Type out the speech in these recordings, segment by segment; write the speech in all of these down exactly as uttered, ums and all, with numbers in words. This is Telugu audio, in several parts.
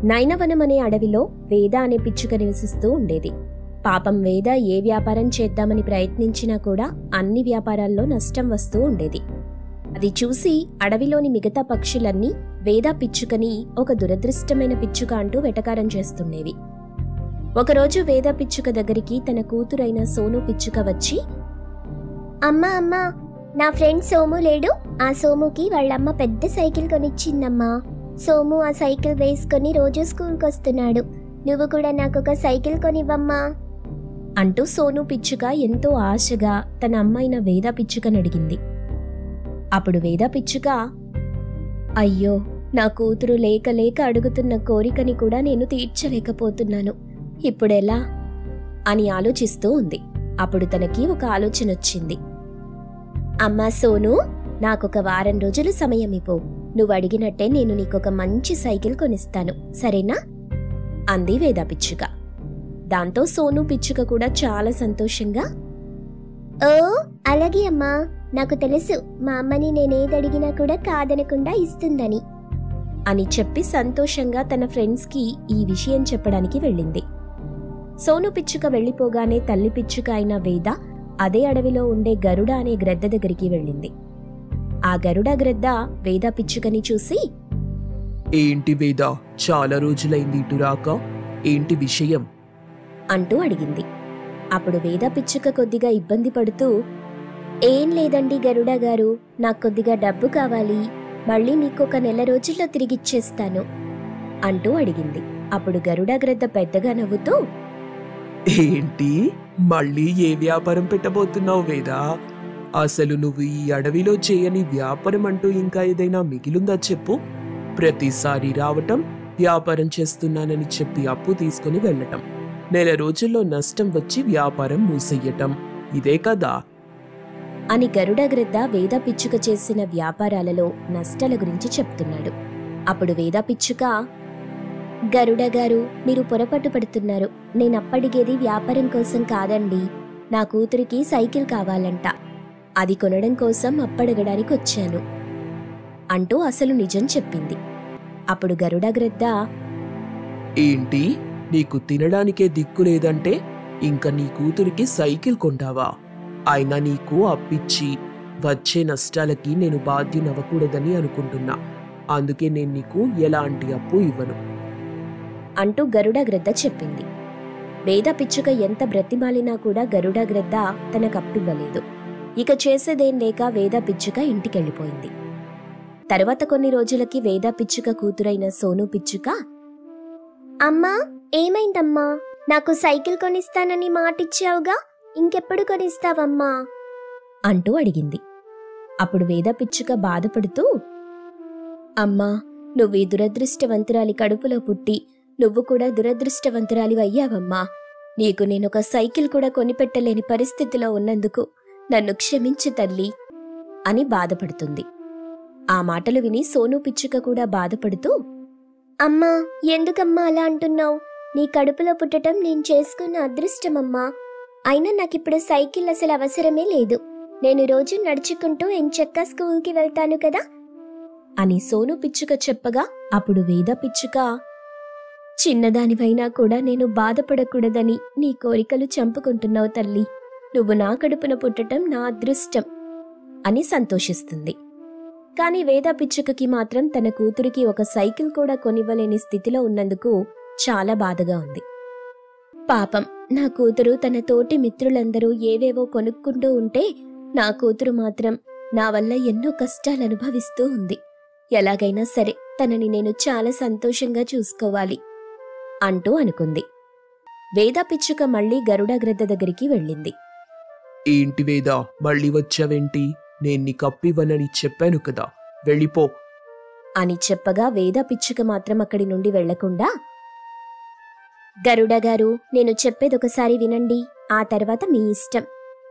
నైనవనం అనే అడవిలో వేద అనే పిచ్చుక నివసిస్తూ ఉండేది. పాపం వేద ఏ వ్యాపారం చేద్దామని ప్రయత్నించినా కూడా అన్ని వ్యాపారాల్లో నష్టం వస్తూ ఉండేది. అది చూసి అడవిలోని మిగతా పక్షులన్నీ వేద పిచ్చుకని ఒక దురదృష్టమైన పిచ్చుక అంటూ వెటకారం చేస్తుండేవి. ఒకరోజు వేద పిచ్చుక దగ్గరికి తన కూతురైన సోను పిచ్చుక వచ్చి, అమ్మా అమ్మా, నా ఫ్రెండ్ సోము లేడు, ఆ సోముకి వాళ్ళమ్మ పెద్ద సైకిల్ కొనిచ్చిందమ్మా. సోము ఆ సైకిల్ వేసుకొని రోజు స్కూల్కి వస్తున్నాడు. నువ్వు కూడా నాకు ఒక సైకిల్ కొనివ్వమ్మా అంటూ సోను పిచ్చుక ఎంతో ఆశగా తన అమ్మాయిన వేద పిచ్చుకని అడిగింది. అప్పుడు వేద పిచ్చుక, అయ్యో, నా కూతురు లేక లేక అడుగుతున్న కోరికని కూడా నేను తీర్చలేకపోతున్నాను, ఇప్పుడెలా అని ఆలోచిస్తూ ఉంది. అప్పుడు తనకి ఒక ఆలోచన వచ్చింది. అమ్మా సోను, నాకొక వారం రోజులు సమయం ఇవ్వు. నువ్వు అడిగినట్టే నేను నీకొక మంచి సైకిల్ కొనిస్తాను, సరేనా అంది వేద పిచ్చుక. దాంతో సోను పిచ్చుక కూడా చాలా సంతోషంగా, ఓ అలాగే అమ్మా, నాకు తెలుసు మా అమ్మని నేనేదడిగినా కూడా కాదనకుండా ఇస్తుందని అని చెప్పి సంతోషంగా తన ఫ్రెండ్స్కి ఈ విషయం చెప్పడానికి వెళ్ళింది. సోను పిచ్చుక వెళ్ళిపోగానే తల్లి పిచ్చుక అయిన వేద అదే అడవిలో ఉండే గరుడ అనే గ్రద్ద దగ్గరికి వెళ్ళింది. ఆ గరుడ గ్రద్ద వేద పిచ్చుకని చూసి, ఏంటి వేద, చాలా రోజులైంది ఇటు రాక, ఏంటి విషయం అంటూ అడిగింది. అప్పుడు వేద పిచ్చుక కొద్దిగా ఇబ్బంది పడుతూ, ఏం లేదండి గరుడ గారు, నాకు కొద్దిగా డబ్బు కావాలి, మళ్ళీ మీకు ఒక నెల రోజుల్లో తిరిగిచ్చేస్తాను అంటూ అడిగింది. అప్పుడు గరుడ గ్రద్ద పెద్దగా నవ్వుతూ, ఏంటి, మళ్ళీ ఏ వ్యాపారం పెట్టబోతున్నావు వేదా? అసలు నువ్వు ఈ అడవిలో చేయని వ్యాపారం అంటూ ఇంకా ఏదైనా మిగిలిందా చెప్పు. ప్రతిసారి రావటం, వ్యాపారం చేస్తున్నానని చెప్పి అప్పు తీసుకుని వెళ్ళటం, నెల రోజుల్లో నష్టం వచ్చి వ్యాపారం మూసెయ్యటం, ఇదే కదా అని గరుడ గ్రద్ద వేద పిచ్చుక చేసిన వ్యాపారాలలో నష్టాల గురించి చెప్తున్నాడు. అప్పుడు వేద పిచ్చుక, గరుడ గారు, మీరు పొరపాటు పడుతున్నారు. నేనప్పడిగేది వ్యాపారం కోసం కాదండి, నా కూతురికి సైకిల్ కావాలంట, అది కొనడం కోసం అప్పడగడానికి వచ్చాను అంటూ అసలు నిజం చెప్పింది. అప్పుడు గరుడ గ్రద్ద, ఏంటి, నీకు తినడానికే దిక్కు లేదంటే ఇంకా నీ కూతురికి సైకిల్ కొంటావా? అయినా నీకు అప్పిచ్చి వచ్చే నష్టాలకి నేను బాధ్యునవ్వకూడదని అనుకుంటున్నా, అందుకే నేను నీకు ఎలాంటి అప్పు ఇవ్వను అంటూ గరుడ గ్రద్ద చెప్పింది. వేద పిచ్చుక ఎంత బ్రతిమాలినా కూడా గరుడ గ్రద్ద తనకప్పివ్వలేదు. ఇక చేసేదేం లేక వేద పిచ్చుక ఇంటికెళ్ళిపోయింది. తరువాత కొన్ని రోజులకి వేద పిచ్చుక కూతురైన సోను పిచ్చుక, అమ్మా ఏమైందమ్మా, నాకు సైకిల్ కొనిస్తానని మాటిచ్చావుగా, ఇంకెప్పుడు కొనిస్తావమ్మా అంటూ అడిగింది. అప్పుడు వేద పిచ్చుక బాధపడుతూ, అమ్మా, నువ్వు ఈ దురదృష్టవంతురాలి కడుపులో పుట్టి నువ్వు కూడా దురదృష్టవంతురాలి అయ్యావమ్మా. నీకు నేనొక సైకిల్ కూడా కొనిపెట్టలేని పరిస్థితిలో ఉన్నందుకు నన్ను క్షమించు తల్లి అని బాధపడుతుంది. ఆ మాటలు విని సోను పిచ్చుక కూడా బాధపడుతూ, అమ్మా ఎందుకమ్మా అలా అంటున్నావు? నీ కడుపులో పుట్టడం నేను చేసుకున్న అదృష్టమమ్మా. అయినా నాకిప్పుడు సైకిల్ అసలు అవసరమే లేదు. నేను రోజు నడుచుకుంటూ ఎంచక్కా స్కూల్కి వెళ్తాను కదా అని సోను పిచ్చుక చెప్పగా, అప్పుడు వేద పిచ్చుక, చిన్నదానివైనా కూడా నేను బాధపడకూడదని నీ కోరికలు చంపుకుంటున్నావు తల్లి. నువ్వు నా కడుపున పుట్టడం నా అదృష్టం అని సంతోషిస్తుంది. కాని వేద పిచ్చుకకి మాత్రం తన కూతురికి ఒక సైకిల్ కూడా కొనివ్వలేని స్థితిలో ఉన్నందుకు చాలా బాధగా ఉంది. పాపం, నా కూతురు తన తోటి మిత్రులందరూ ఏవేవో కొనుక్కుంటూ ఉంటే నా కూతురు మాత్రం నా వల్ల ఎన్నో కష్టాలు అనుభవిస్తూ ఉంది. ఎలాగైనా సరే తనని నేను చాలా సంతోషంగా చూసుకోవాలి అంటూ అనుకుంది. వేద పిచ్చుక మళ్లీ గరుడ గ్రద్ద దగ్గరికి వెళ్ళింది. ఏంటి వేదా, మళ్ళీ వచ్చావేంటి? నేను నీకు అప్పివ్వనని చెప్పాను కదా, వెళ్ళిపో అని చెప్పగా వేద పిచ్చుక మాత్రం అక్కడి నుండి వెళ్లకుండా, గరుడ గారు, నేను చెప్పేదొకసారి వినండి, ఆ తర్వాత మీ ఇష్టం.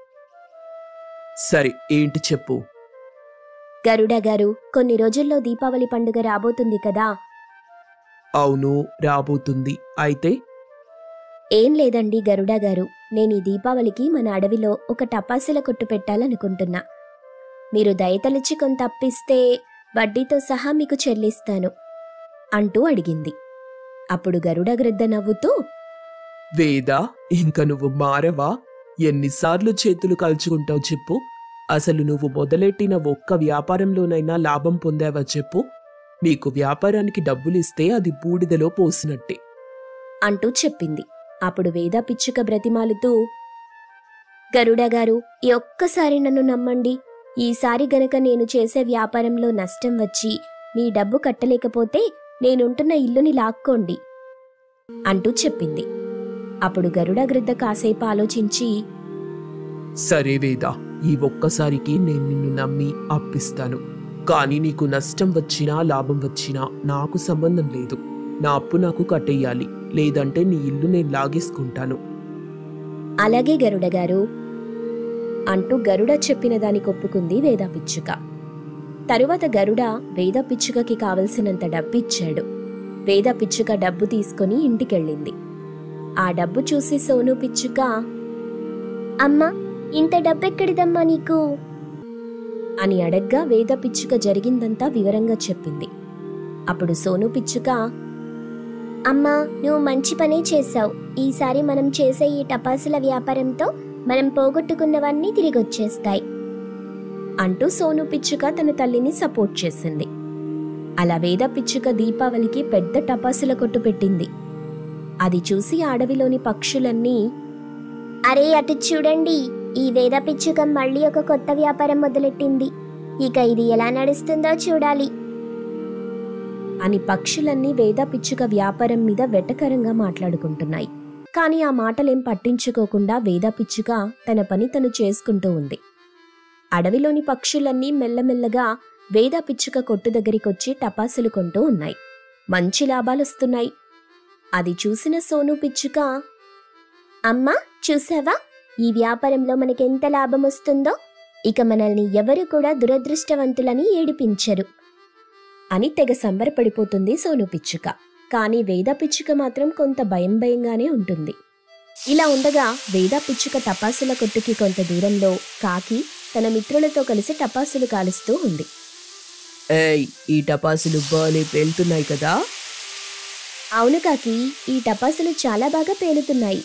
సరే, ఏంటి చెప్పు. గరుడ గారు, కొన్ని రోజుల్లో దీపావళి పండుగ రాబోతుంది కదా? అవును, రాబోతుంది. అయితే ఏం లేదండి గరుడ గారు, నేను ఈ దీపావళికి మన అడవిలో ఒక టపాసుల కొట్టు పెట్టాలనుకుంటున్నా. మీరు దయతలిచి కొంత అప్పిస్తే వడ్డీతో సహా మీకు చెల్లిస్తాను అంటూ అడిగింది. అప్పుడు గరుడగ్రద్ద నవ్వుతూ, వేద, ఇంక నువ్వు మారవా? ఎన్నిసార్లు చేతులు కలుచుకుంటావు చెప్పు? అసలు నువ్వు మొదలెట్టిన ఒక్క వ్యాపారంలోనైనా లాభం పొందావా చెప్పు? నీకు వ్యాపారానికి డబ్బులిస్తే అది బూడిదలో పోసినట్టే అంటూ చెప్పింది. అప్పుడు వేద పిచ్చుక బ్రతిమాలుతూ, గరుడగారు, ఈ ఒక్కసారి నన్ను నమ్మండి. ఈసారి గనక నేను చేసే వ్యాపారంలో నష్టం వచ్చి మీ డబ్బు కట్టలేకపోతే నేనుంటున్న ఇల్లుని లాక్కోండి అంటూ చెప్పింది. అప్పుడు గరుడగ్రద్ద కాసేపు ఆలోచించి, సరే వేద, ఈ ఒక్కసారికి నేను నిన్ను నమ్మి అప్పిస్తాను. కానీ నీకు నష్టం వచ్చినా లాభం వచ్చినా నాకు సంబంధం లేదు. నా అప్పు నాకు కట్టేయాలి, లేదంటే నీ ఇల్లు నేను లాగేసుకుంటాను. అలాగే గరుడగారు అంటూ గరుడ చెప్పిన దానికి ఒప్పుకుంది వేద పిచ్చుక. తరువాత గరుడ వేద పిచ్చుకకి కావలసినంత డబ్బిచ్చాడు. వేద పిచ్చుక డబ్బు తీసుకుని ఇంటికెళ్ళింది. ఆ డబ్బు చూసి సోను పిచ్చుక, అమ్మా, ఇంత డబ్బెక్కడిదమ్మా నీకు అని అడగ్గా వేద పిచ్చుక జరిగిందంతా వివరంగా చెప్పింది. అప్పుడు సోను పిచ్చుక, అమ్మా, నువ్వు మంచి పనే చేశావు. ఈసారి మనం చేసే ఈ టపాసుల వ్యాపారంతో మనం పోగొట్టుకున్నవన్నీ తిరిగొచ్చేస్తాయి అంటూ సోను పిచ్చుక తన తల్లిని సపోర్ట్ చేసింది. అలా వేద పిచ్చుక దీపావళికి పెద్ద టపాసుల కొట్టు పెట్టింది. అది చూసి అడవిలోని పక్షులన్నీ, అరే అటు చూడండి, ఈ వేద పిచ్చుక మళ్ళీ ఒక కొత్త వ్యాపారం మొదలెట్టింది. ఇక ఇది ఎలా నడుస్తుందో చూడాలి అని పక్షులన్నీ వేద పిచ్చుక వ్యాపారం మీద వెటకరంగా మాట్లాడుకుంటున్నాయి. కాని ఆ మాటలేం పట్టించుకోకుండా వేద పిచ్చుక తన పని తను చేసుకుంటూ ఉంది. అడవిలోని పక్షులన్నీ మెల్లమెల్లగా వేద పిచ్చుక కొట్టు దగ్గరికొచ్చి టపాసులు కొంటూ ఉన్నాయి. మంచి లాభాలొస్తున్నాయి. అది చూసిన సోను పిచ్చుక, అమ్మా, చూసావా, ఈ వ్యాపారంలో మనకెంత లాభం వస్తుందో. ఇక మనల్ని ఎవరు కూడా దురదృష్టవంతులని ఏడిపించరు అని తెగ సంబరపడిపోతుంది సోను పిచ్చుక. కాని వేద పిచ్చుక మాత్రం కొంత భయం భయంగానే ఉంటుంది. ఇలా ఉండగా వేద పిచ్చుక టపాసుల కొట్టుకి కొంత దూరంలో కాకి తన మిత్రులతో కలిసి టపాసులు కాలుస్తూ ఉంది. ఏయ్, ఈ టపాసులు బాలే పేలుతున్నాయి కదా? అవును కాకి, ఈ టపాసులు చాలా బాగా పేలుతున్నాయి.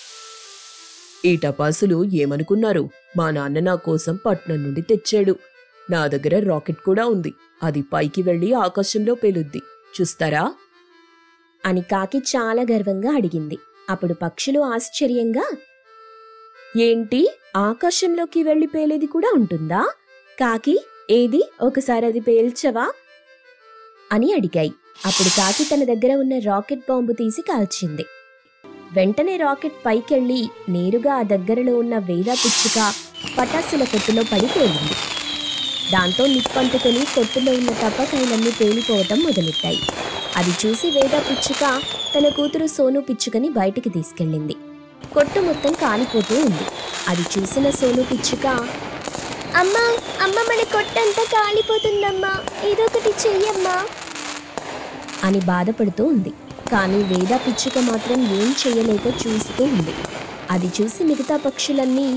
ఈ టపాసులు ఏమనుకున్నారు? మా నాన్న నా కోసం పట్నం నుండి తెచ్చాడు. నా దగ్గర రాకెట్ కూడా ఉంది. అది పైకి వెళ్లి ఆకాశంలో పేలుద్ది, చూస్తారా అని కాకి చాలా గర్వంగా అడిగింది. అప్పుడు పక్షులు ఆశ్చర్యంగా, ఏంటి, ఆకాశంలోకి వెళ్లి పేలేది కూడా ఉంటుందా? కాకి, ఏది, ఒకసారి అది పేల్చవా అని అడిగాయి. అప్పుడు కాకి తన దగ్గర ఉన్న రాకెట్ బాంబు తీసి కాల్చింది. వెంటనే రాకెట్ పైకెళ్లి నేరుగా ఆ దగ్గరలో ఉన్న వేద పిచ్చుక పటాసుల కొట్టులో పడి పేలింది. దాంతో నిప్పంటుకొని కొట్టులో ఉన్న టపాకాయలన్నీ పేలిపోవటం మొదలెట్టాయి. అది చూసి వేద పిచ్చుక తన కూతురు సోను పిచ్చుకని బయటికి తీసుకెళ్ళింది. కొట్టు మొత్తం కాలిపోతూ ఉంది. అది చూసిన సోను పిచ్చుక, అమ్మా, అమ్మ, మన కొట్టంతా కాలిపోతుందమ్మా, ఏదొకటి చెయ్యమ్మా అని బాధపడుతూ ఉంది. కానీ వేద పిచ్చుక మాత్రం ఏం చెయ్యలేక చూస్తూ ఉంది. అది చూసి మిగతా పక్షులన్నీ,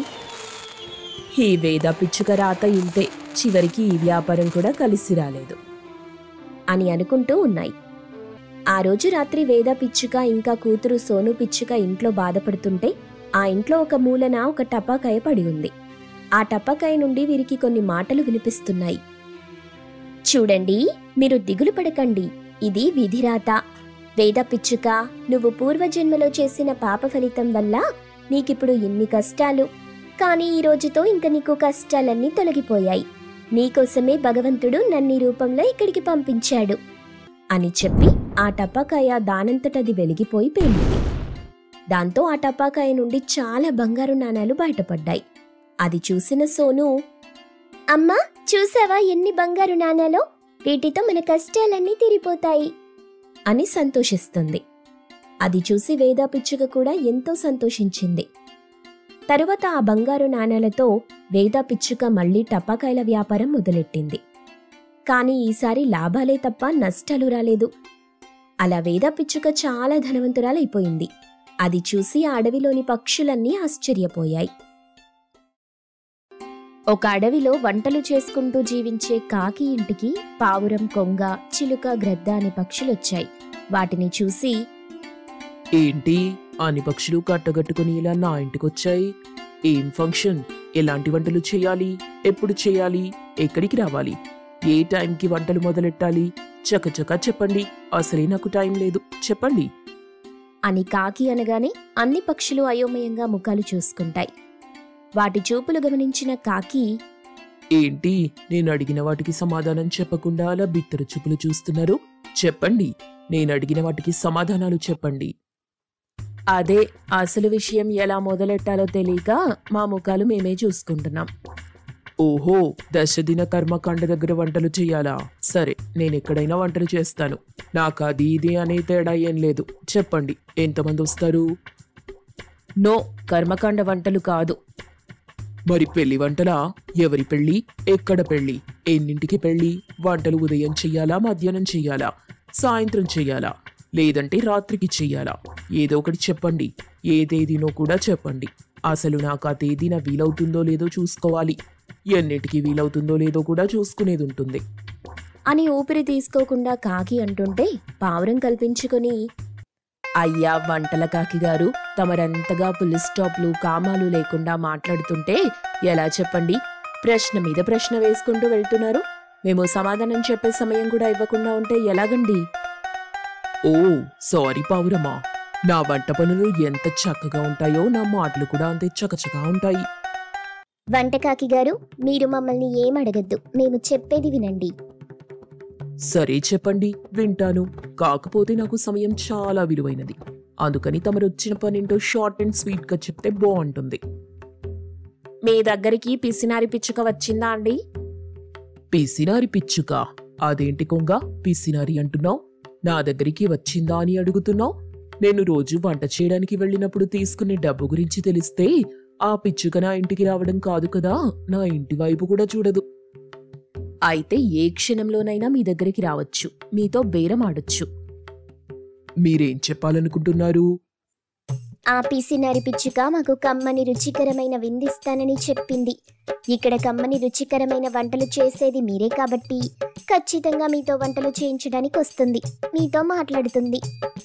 ఈ వేద పిచ్చుక రాత ఇంతే, చివరికి ఈ వ్యాపారం కూడా కలిసి రాలేదు అని అనుకుంటూ ఉన్నాయి. ఆ రోజు రాత్రి వేద పిచ్చుక ఇంకా కూతురు సోను పిచ్చుక ఇంట్లో బాధపడుతుంటే ఆ ఇంట్లో ఒక మూలన ఒక టపాకాయ పడి ఉంది. ఆ టపాకాయ నుండి వీరికి కొన్ని మాటలు వినిపిస్తున్నాయి. చూడండి, మీరు దిగులు పడకండి, ఇది విధిరాత. వేద పిచ్చుక, నువ్వు పూర్వజన్మలో చేసిన పాప ఫలితం వల్ల నీకిప్పుడు ఇన్ని కష్టాలు. కానీ ఈ రోజుతో ఇంక నీకు కష్టాలన్నీ తొలగిపోయాయి. నీకోసమే భగవంతుడు నన్ను ఈ రూపంలో ఇక్కడికి పంపించాడు అని చెప్పి ఆ టపాకాయ దానంతటది వెలిగిపోయి పేలింది. దాంతో ఆ టపాకాయ నుండి చాలా బంగారు నాణాలు బయటపడ్డాయి. అది చూసిన సోను, అమ్మా, చూసావా ఎన్ని బంగారు నాణాలో, వీటితో మన కష్టాలన్నీ తీరిపోతాయి అని సంతోషిస్తుంది. అది చూసి వేద పిచ్చుక కూడా ఎంతో సంతోషించింది. తరువాత ఆ బంగారు నాణాలతో వేద పిచ్చుక మళ్లీ టపాకాయల వ్యాపారం మొదలెట్టింది. కాని ఈసారి లాభాలే తప్ప నష్టాలు రాలేదు. అలా వేద పిచ్చుక చాలా ధనవంతురాలైపోయింది. అది చూసి ఆ అడవిలోని పక్షులన్నీ ఆశ్చర్యపోయాయి. ఒక అడవిలో వంటలు చేసుకుంటూ జీవించే కాకి ఇంటికి పావురం, కొంగ, చిలుక, గ్రద్ద అనే పక్షులొచ్చాయి. వాటిని చూసి, ఏంటి అన్ని పక్షులు కట్టగట్టుకుని ఇలా నా ఇంటికొచ్చాయి? ఏం ఫంక్షన్? ఎలాంటి వంటలు చేయాలి? ఎప్పుడు చేయాలి? ఎక్కడికి రావాలి? ఏ టైంకి వంటలు మొదలెట్టాలి? చకచకా చెప్పండి. అసలే నాకు టైం లేదు, చెప్పండి అని కాకి అనగానే అన్ని పక్షులు అయోమయంగా ముఖాలు చూసుకుంటాయి. వాటి చూపులు గమనించిన కాకి, ఏంటి నేను అడిగిన వాటికి సమాధానం చెప్పకుండా అలా బిత్తర చూపులు చూస్తున్నారు? చెప్పండి, నేను అడిగిన వాటికి సమాధానాలు చెప్పండి. అదే అసలు విషయం ఎలా మొదలెట్టాలో తెలియక మా ముఖాలు మేమే చూసుకుంటున్నాం. ఓహో, దశదిన కర్మకాండ దగ్గర వంటలు చెయ్యాలా? సరే, నేను ఎక్కడైనా వంటలు చేస్తాను. నాకు అది ఇది అనే తేడా ఏం లేదు. చెప్పండి, ఎంతమంది వస్తారు? నో, కర్మకాండ వంటలు కాదు. మరి పెళ్లి వంటలా? ఎవరి పెళ్లి? ఎక్కడ పెళ్లి? ఎన్నింటికి పెళ్లి? వంటలు ఉదయం చెయ్యాలా, మధ్యాహ్నం చెయ్యాలా, సాయంత్రం చెయ్యాలా, లేదంటే రాత్రికి చెయ్యాలా? ఏదో ఒకటి చెప్పండి. ఏ తేదీనో కూడా చెప్పండి. అసలు నాకు ఆ తేదీన వీలవుతుందో లేదో చూసుకోవాలి. ఎన్నిటికి వీలవుతుందో లేదో కూడా చూసుకునేది ఉంటుంది అని ఊపిరి తీసుకోకుండా కాకి అంటుంటే పావురం కల్పించుకొని, అయ్యా వంటల కాకి గారు, తమరంతగా పుల్ స్టాప్లు కామాలు లేకుండా మాట్లాడుతుంటే ఎలా చెప్పండి? ప్రశ్న మీద ప్రశ్న వేసుకుంటూ వెళ్తున్నారు. మేము సమాధానం చెప్పే సమయం కూడా ఇవ్వకుండా ఉంటే ఎలాగండి? ఓ సారీ పావురమా, నా వంట పనులు ఎంత చక్కగా ఉంటాయో నా మాటలు కూడా అంతే చకచకా ఉంటాయి. వంటకాకి గారు, మీరు మమ్మల్ని ఏం అడగద్దు, మేము చెప్పేది వినండి. సరే చెప్పండి, వింటాను. కాకపోతే నాకు సమయం చాలా విలువైనది. అందుకని తమరు వచ్చిన పనేంటో షార్ట్ అండ్ స్వీట్ గా చెప్తే బాగుంటుంది. మీ దగ్గరికి పిసినారి పిచ్చుక వచ్చిందా అండి? పిసినారి పిచ్చుక? అదేంటి కొంగ పిసినారి అంటున్నావు? నా దగ్గరికి వచ్చిందా అని అడుగుతున్నావు? నేను రోజు వంట చేయడానికి వెళ్ళినప్పుడు తీసుకునే డబ్బు గురించి తెలిస్తే ఆ పిచ్చుక నా ఇంటికి రావడం కాదు కదా, నా ఇంటి వైపు కూడా చూడదు. అయితే ఏ క్షణంలోనైనా మీ దగ్గరికి రావచ్చు, మీతో బేరం ఆడొచ్చు. మీరేం చెప్పాలనుకుంటున్నారు? ఆ పిసినారి పిచ్చుక మాకు కమ్మని రుచికరమైన విందిస్తానని చెప్పింది. ఇక్కడ కమ్మని రుచికరమైన వంటలు చేసేది మీరే కాబట్టి ఖచ్చితంగా మీతో వంటలు చేయించడానికి వస్తుంది, మీతో మాట్లాడుతుంది.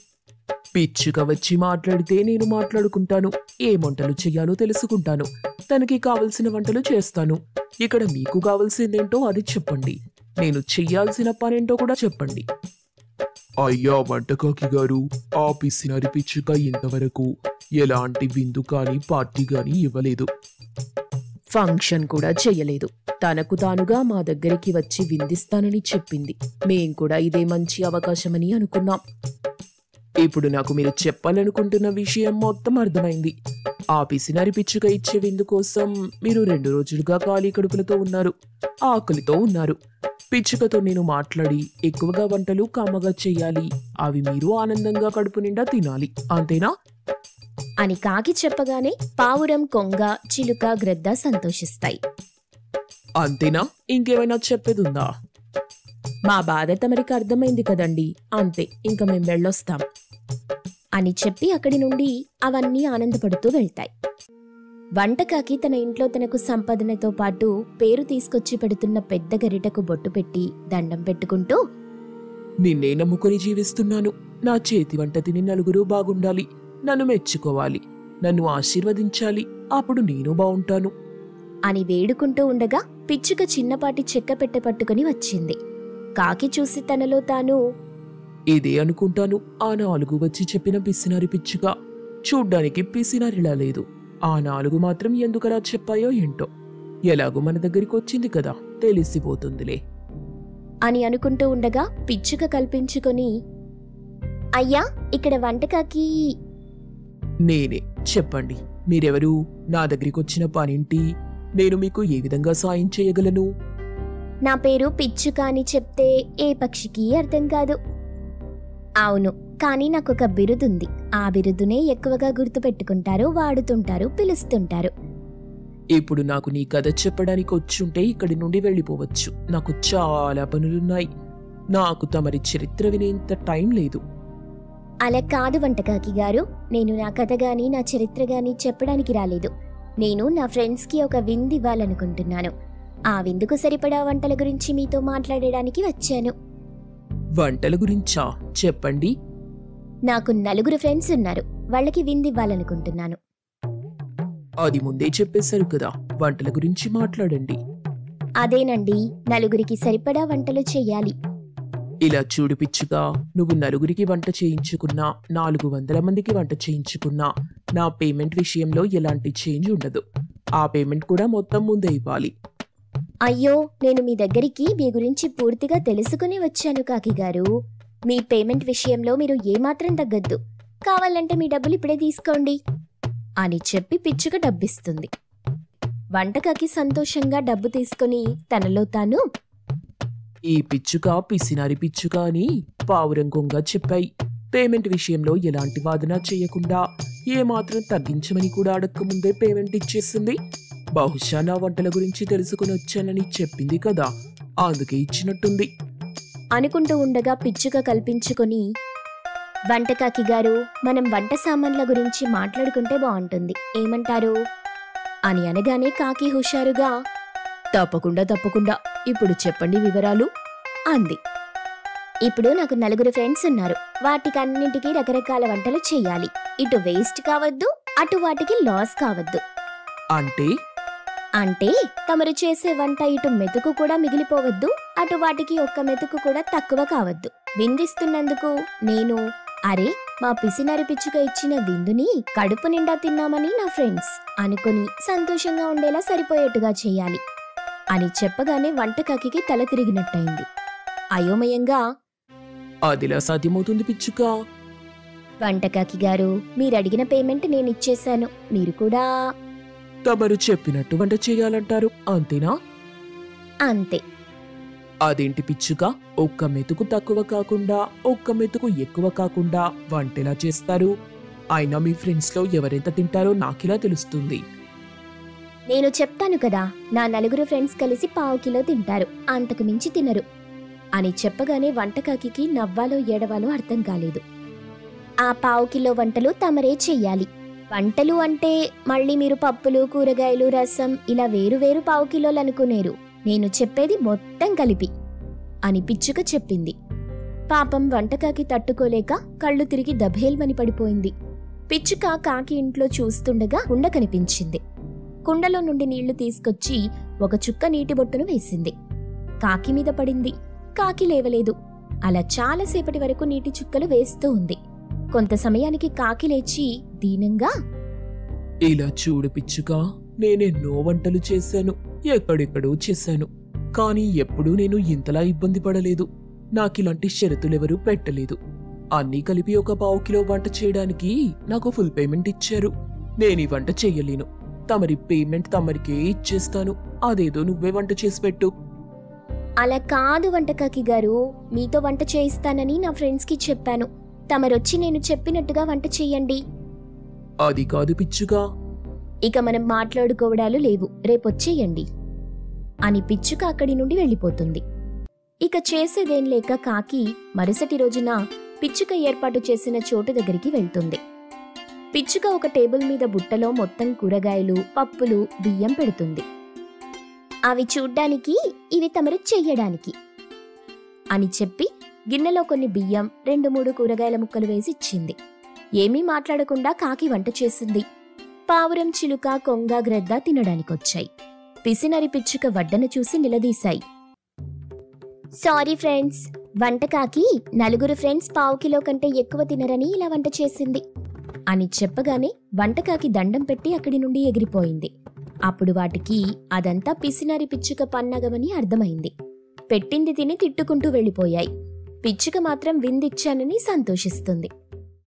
పిచ్చుక వచ్చి మాట్లాడితే నేను మాట్లాడుకుంటాను. ఏ వంటలు చెయ్యాలో తెలుసుకుంటాను. తనకి కావలసిన వంటలు చేస్తాను. ఇక్కడ మీకు కావలసిందేంటో అది చెప్పండి. నేను చెయ్యాల్సిన పనేంటో కూడా చెప్పండి. అయ్యా వంటకాకి గారు, ఆ పిసినారి పిచ్చుక ఇంతవరకు ఎలాంటి విందు కానీ పార్టీ కానీ ఇవ్వలేదు. ఫంక్షన్ కూడా చెయ్యలేదు. తనకు తానుగా మా దగ్గరికి వచ్చి విందిస్తానని చెప్పింది. మేం కూడా ఇదే మంచి అవకాశమని అనుకున్నాం. ఇప్పుడు నాకు మీరు చెప్పాలనుకుంటున్న విషయం మొత్తం అర్థమైంది. ఆ పిసినారి పిచ్చుక ఇచ్చే విందు కోసం మీరు రెండు రోజులుగా ఖాళీ కడుపులతో ఉన్నారు, ఆకలితో ఉన్నారు. పిచ్చుకతో నేను మాట్లాడి ఎక్కువగా వంటలు కమ్మగా చెయ్యాలి. అవి మీరు ఆనందంగా కడుపు నిండా తినాలి, అంతేనా? అని కాకి చెప్పగానే పావురం, కొంగ, చిలుక, గ్రద్ద సంతోషిస్తాయి. అంతేనా? ఇంకేమైనా చెప్పేదుందా? మా బాధ తమరికి అర్థమైంది కదండి, అంతే, ఇంక మేం వెళ్ళొస్తాం అని చెప్పి అక్కడి నుండి అవన్నీ ఆనందపడుతూ వెళ్తాయి. వంటకాకి తన ఇంట్లో తనకు సంపాదనతో పాటు పేరు తీసుకొచ్చి పెడుతున్న పెద్ద గరిటకు బొట్టు పెట్టి దండం పెట్టుకుంటూ, నిన్నే నమ్ముకొని జీవిస్తున్నాను. నా చేతి వంట తిని నలుగురు బాగుండాలి, నన్ను మెచ్చుకోవాలి, నన్ను ఆశీర్వదించాలి, అప్పుడు నేను బావుంటాను అని వేడుకుంటూ ఉండగా పిచ్చుక చిన్నపాటి చెక్క పెట్టె పట్టుకుని వచ్చింది. కాకి చూసి తనలో తాను, ఇదే అనుకుంటాను, ఆ నాలుగు వచ్చి చెప్పిన పిసినారి పిచ్చుక. చూడ్డానికి పిసినారిలా లేదు. ఆ నాలుగు మాత్రం ఎందుకలా చెప్పాయో ఏంటో. ఎలాగో మన దగ్గరికి వచ్చింది కదా, తెలిసిపోతుందిలే అని అనుకుంటూ ఉండగా పిచ్చుక కల్పించుకొని, అయ్యా, ఇక్కడ వంటకాకి. నేనే, చెప్పండి, మీరెవరు? నా దగ్గరికి వచ్చిన పనేంటి? నేను మీకు ఏ విధంగా సాయం చేయగలను? నా పేరు పిచ్చుక అని చెప్తే ఏ పక్షికి అర్థం కాదు. అవును, కానీ నాకు ఒక బిరుదుంది. ఆ బిరుదునే ఎక్కువగా గుర్తుపెట్టుకుంటారు, వాడుతుంటారు, పిలుస్తుంటారు. ఇప్పుడు నాకు నీ కథ చెప్పడానికి వచ్చుంటే ఇక్కడి నుండి వెళ్ళిపోవచ్చు. నాకు చాలా పనులున్నాయి. నాకు తమరి చరిత్ర వినేంత టైం లేదు. అలా కాదు వంటకాకి గారు, నేను నా కథ గాని నా చరిత్ర గాని చెప్పడానికి రాలేదు. నేను నా ఫ్రెండ్స్కి ఒక విందు ఇవ్వాలనుకుంటున్నాను. ఆ విందుకు సరిపడా వంటల గురించి మీతో మాట్లాడడానికి వచ్చాను. వంటల గురించా? చెప్పండి. నాకు నలుగురు ఫ్రెండ్స్ ఉన్నారు, వాళ్ళకి విందివ్వాలనుకుంటున్నాను. అది ముందే చెప్పేశారు కదా, వంటల గురించి మాట్లాడండి. అదేనండి, నలుగురికి సరిపడా వంటలు చెయ్యాలి. ఇలా చూడు పిచ్చుగా, నువ్వు నలుగురికి వంట చేయించుకున్నా, నాలుగు వందల మందికి వంట చేయించుకున్నా నా పేమెంట్ విషయంలో ఎలాంటి చేంజ్ ఉండదు. ఆ పేమెంట్ కూడా మొత్తం ముందే ఇవ్వాలి. అయ్యో, నేను మీ దగ్గరికి మీ గురించి పూర్తిగా తెలుసుకుని వచ్చాను కాకి గారు. మీ పేమెంట్ విషయంలో మీరు ఏమాత్రం తగ్గద్దు. కావాలంటే మీ డబ్బులు ఇప్పుడే తీసుకోండి అని చెప్పి పిచ్చుక డబ్బిస్తుంది. వంటకాకి సంతోషంగా డబ్బు తీసుకుని తనలో తాను, ఈ పిచ్చుక పిసినారి పిచ్చుక అని పావురంగంగా చెప్పాయి. పేమెంట్ విషయంలో ఎలాంటి వాదన చేయకుండా ఏమాత్రం తగ్గించమని కూడా అడక్కముందే పేమెంట్ ఇచ్చేసింది. బహుశా నా వంటల గురించి తెలుసుకుని వచ్చానని చెప్పింది కదా, అందుకే ఇచ్చినట్టుంది అనుకుంటూ ఉండగా పిచ్చుక కల్పించుకొని, వంటకాకి గారు, మనం వంట సామాన్ల గురించి మాట్లాడుకుంటే బాగుంటుంది, ఏమంటారు అని అనగానే కాకి హుషారుగా, తప్పకుండా తప్పకుండా, ఇప్పుడు చెప్పండి వివరాలు అంది. ఇప్పుడు నాకు నలుగురు ఫ్రెండ్స్ ఉన్నారు. వాటికన్నింటికి రకరకాల వంటలు చెయ్యాలి. ఇటు వేస్ట్ కావద్దు, అటు వాటికి లాస్ కావద్దు. అంటే అంటే తమరు చేసే వంట ఇటు మెతుకు కూడా మిగిలిపోవద్దు, అటు వాటికి ఒక్క మెతుకు కూడా తక్కువ కావద్దు. విందిస్తున్నందుకు నేను, అరే మా పిసినారి పిచ్చుక ఇచ్చిన విందుని కడుపు నిండా తిన్నామని నా ఫ్రెండ్స్ అనుకుని సంతోషంగా ఉండేలా సరిపోయేట్టుగా చెయ్యాలి అని చెప్పగానే వంటకాకి తల తిరిగినట్టయింది. అయోమయంగా, అదిలా సాధ్యమవుతుంది పిచ్చుక? వంటకాకి గారు, మీరడిగిన పేమెంట్ నేనిచ్చేశాను, మీరు కూడా తమరు చెప్పినట్టు వంట చేయాలంటారు, అంతేనా? అంతే. అదేంటి పిచ్చుక, ఒక్క మెతుకు తక్కువ కాకుండా ఒక్క మెతుకు ఎక్కువ కాకుండా వంటెలా చేస్తారు? అయినా మీ ఫ్రెండ్స్లో ఎవరెంత తింటారో నాకిలా తెలుస్తుంది. నేను చెప్తాను కదా, నా నలుగురు ఫ్రెండ్స్ కలిసి పావు కిలో తింటారు, అంతకు మించి తినరు అని చెప్పగానే వంటకాకి నవ్వాలో ఏడవాలో అర్థం కాలేదు. ఆ పావు కిలో వంటలు తమరే చెయ్యాలి. వంటలు అంటే మళ్ళీ మీరు పప్పులు, కూరగాయలు, రసం ఇలా వేరు వేరు పావు కిలోలు అనుకునేరు. నేను చెప్పేది మొత్తం కలిపి అని పిచ్చుక చెప్పింది. పాపం వంటకాకి తట్టుకోలేక కళ్ళు తిరిగి దభేల్మని పడిపోయింది. పిచ్చుక కాకి ఇంట్లో చూస్తుండగా కుండ కనిపించింది. కుండలో నుండి నీళ్లు తీసుకొచ్చి ఒక చుక్క నీటి బొట్టును వేసింది. కాకి మీద పడింది. కాకి లేవలేదు. అలా చాలాసేపటి వరకు నీటి చుక్కలు వేస్తూ ఉంది. కొంత సమయానికి కాకి లేచి దీనంగా, ఇలా చూడు పిచ్చుక, నేనెన్నో వంటలు చేశాను, ఎక్కడెక్కడో చేశాను, కానీ ఎప్పుడూ నేను ఇంతలా ఇబ్బంది పడలేదు. నాకిలాంటి షరతులెవరూ పెట్టలేదు. అన్నీ కలిపి ఒక పావు కిలో వంట చేయడానికి నాకు ఫుల్ పేమెంట్ ఇచ్చారు. నేనీ వంట చెయ్యలేను. తమరి పేమెంట్ తమరికే ఇచ్చేస్తాను. అదేదో నువ్వే వంట చేసి పెట్టు. అలా కాదు వంటకాకి గారు, మీతో వంట చేయిస్తానని నా ఫ్రెండ్స్కి చెప్పాను. తమరొచ్చి నేను చెప్పినట్టుగా వంట చెయ్యండి. అది కాదు పిచ్చుక. ఇక మనం మాట్లాడుకోవడాలు లేవు, రేపొచ్చేయండి అని పిచ్చుక అక్కడి నుండి వెళ్ళిపోతుంది. ఇక చేసేదేం లేక కాకి మరుసటి రోజున పిచ్చుక ఏర్పాటు చేసిన చోటు దగ్గరికి వెళ్తుంది. పిచ్చుక ఒక టేబుల్ మీద బుట్టలో మొత్తం కూరగాయలు, పప్పులు, బియ్యం పెడుతుంది. అవి చూడ్డానికి, ఇవి తమరు చెయ్యడానికి అని చెప్పి గిన్నెలో కొన్ని బియ్యం, రెండు మూడు కూరగాయల ముక్కలు వేసి ఇచ్చింది. ఏమీ మాట్లాడకుండా కాకి వంట చేసింది. పావురం, చిలుక, కొంగ, గ్రద్ద తినడానికొచ్చాయి. పిసినరి పిచ్చుక వడ్డన చూసి నిలదీశాయి. సారీ ఫ్రెండ్స్, వంటకాకి నలుగురు ఫ్రెండ్స్ పావు కిలో కంటే ఎక్కువ తినరని ఇలా వంట చేసింది అని చెప్పగానే వంటకాకి దండం పెట్టి అక్కడి నుండి ఎగిరిపోయింది. అప్పుడు వాటికి అదంతా పిసినారి పిచ్చుక పన్నగమని అర్థమైంది. పెట్టింది తిని తిట్టుకుంటూ వెళ్ళిపోయాయి. పిచ్చుక మాత్రం విందిచ్చానని సంతోషిస్తుంది.